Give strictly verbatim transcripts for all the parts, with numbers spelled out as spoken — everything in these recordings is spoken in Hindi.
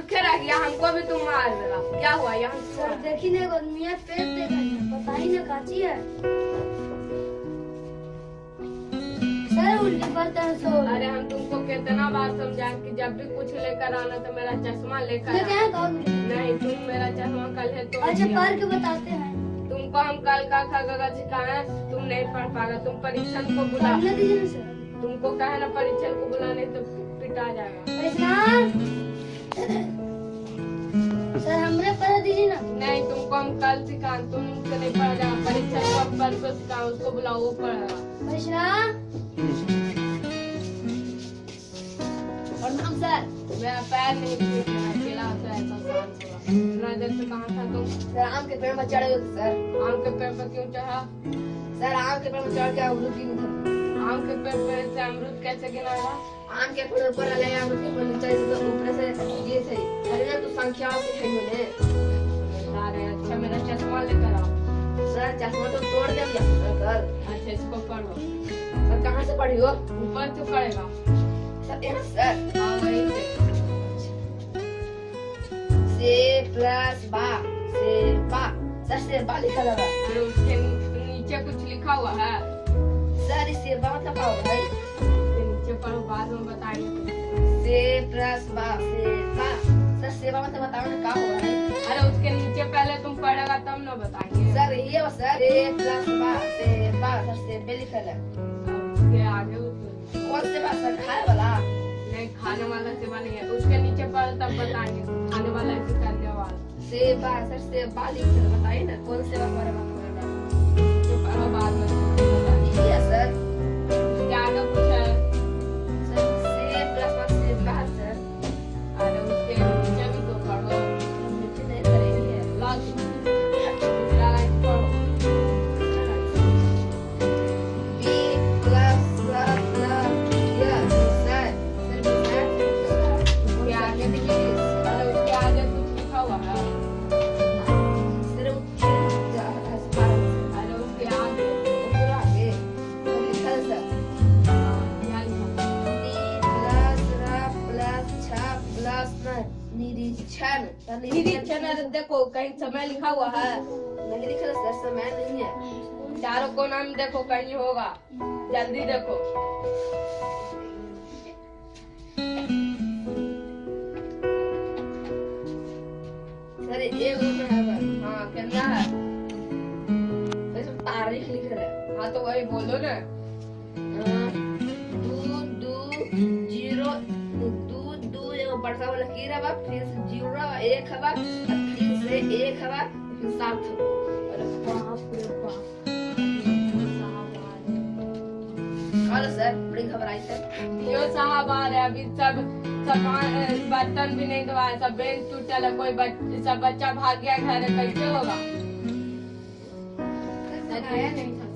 भूखे रह गया, हमको भी तुम मार देगा। क्या हुआ यहाँ? सर देखी नहीं मियाँ पेट देखा पता ही ना काची है सर उल्टी बर्तन सो। अरे हम तुमको कितना बार समझाए कि जब भी कुछ लेकर आना तो मेरा चश्मा लेकर मैं क्या आना। कहूँ नहीं तुम मेरा चश्मा कल है तो अच्छा पढ़ के बताते हैं तुमको हम कल का खा गगा सिखाए, तुम नहीं पढ़ पाएगा। तुम परीक्षण को बुला, पढ़ने दीजिए ना सर। तुमको कहे ना परीक्षण को बुलाने तो पिटा जाएगा। परेशान सर हमरे पढ़ा दीजिए ना। नहीं तुमको हम कल सिखाए, तुमसे नहीं पढ़ा जाएगा। परीक्षण को हम परसों सिखाए, उसको बुलाओ वो पढ़ेगा। परेशान और हम सर मेरा पैर नहीं ठीक है, अकेला होता है ऐसा शांत होगा। इतना देर से कहाँ था तुम? सर आम के पेड़ पर चढ़े हुए सर। आम के पेड़ पर क्यों चढ़ा? सर आम के पेड़ पर चढ़ के अमरूद गिन थे। आम के पेड़ पे से अमरूद कैसे गिनाएगा? आम के पेड़ पर ले अमरूद के पेड़ नीचे तो ऊपर से ये थे। अरे ना तो संख्या से है मैंने। अरे अच्छा मेरा चश्मा लेकर आओ। सर चश्मा तो तोड़ दे दिया सर। अच्छा इसको पढ़ो। सर कहाँ से पढ़ी हो? ऊपर से पढ़ेगा। सर यहाँ सर। हाँ वहीं से। से प्लस बा से बा सर से बा लिखा लगा। अरे उसके नी- नीचे कुछ लिखा हुआ है। सर इससे बा मतलब क्या होगा भाई? उसके नीचे पढ़ो, बाद में बताएंगे। से प्लस बा से बा सर से बा मतलब बताओ ना क्या होगा भाई? अरे उसके नीचे पहले तुम पढ़ेगा तब ना बताएंगे। सर ये वो सर से प्लस बा से बा सर से बे लिखा है। अब उसके आगे उसको कौन से बा सर खाए वाला? नहीं खाने वाला सेवा नहीं है। उसके नीचे पढ़ो तब बताएंगे। खाने वाला है कि करने वाला? सेवा सर सेवा लिख कर बताइए ना कौन सेवा करे बात जो पढ़ो बाद में बताएंगे। ये सर उसके आगे कुछ है? सर से प्लस वन सेवा सर। अरे उसके नीचे भी तो पढ़ो। मुझे नहीं करेंगे लास्ट दूसरा लाइन पढ़ो। बी प्लस प्लस या सर सर उसके आगे देखिए। अरे उसके आगे कुछ लिखा हुआ है। सर जा अस्पताल अरे उसके आगे पूरा आगे तो लिखा है सर हाँ, यहाँ लिखा है। डी प्लस रा प्लस छ प्लस न निरीक्षण सर निरीक्षण है, देखो कहीं समय लिखा हुआ है। नहीं लिखा है सर समय नहीं है। चारों कोना में देखो कहीं होगा, जल्दी देखो। सर ये वो में है बस। हाँ कितना है? सर तारीख लिख रहा है। हाँ तो वही बोलो ना। दो दो जीरो दो दो एगो बड़का वाला की रहा फिर से जीरो एक हवा फिर से एक हवा फिर सात हवा। अरे बाप रे बाप। हेलो सर बड़ी घबराई सर। यो साहब आ रहे अभी सब सब आ- बर्तन भी नहीं धोआ है, सब बेंच टूटल है, कोई बच, सब बच्चा भाग गया घर है, कैसे होगा? आया नहीं था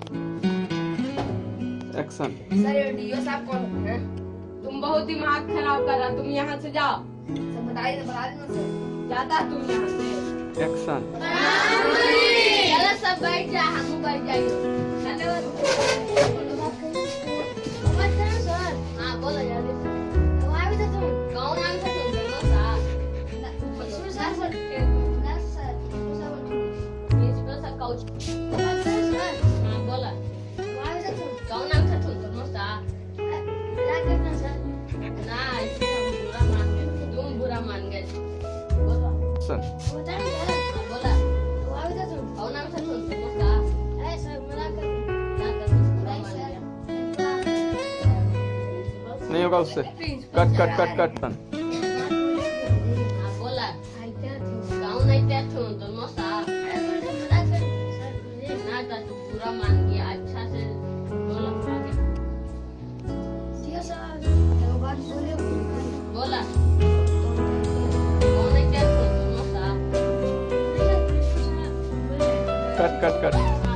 एक्शन। सर ये डीओ साहब कौन है? तुम बहुत दिमाग खराब कर रहा, तुम यहाँ से जाओ। सर बताइए ना बता देना सर। जाता तुम यहाँ से। एक्शन। चलो सब बैठ जा, हम बैठ जाइए। हाँ बोलो जल्दी। कौन आम से तुम दोनों सा? प्रिंसिपल सर काउच। हाँ बोला। कौन आम से तुम दोनों सा? ना ऐसे हम बुरा मान गए, तुम बुरा मान गए। बोलो। एक्शन। हाँ बोला। कौन आम से तुम दोनों सा? ना तो तुम बुरा मान गया। नहीं होगा उससे। कट कट कट कट सन। हाँ बोला। कौन ऐसे तुम दोनों सा? ना तो तुम बुरा मान गया, अच्छा से बोलो आगे। बोला। कौन ऐसे तुम दोनों सा? Cut cut cut.